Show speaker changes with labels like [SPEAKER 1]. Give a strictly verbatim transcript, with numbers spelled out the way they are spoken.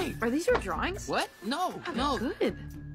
[SPEAKER 1] Hey!
[SPEAKER 2] Are these your drawings?
[SPEAKER 1] What? No,
[SPEAKER 2] Oh,
[SPEAKER 1] no.
[SPEAKER 2] they're good.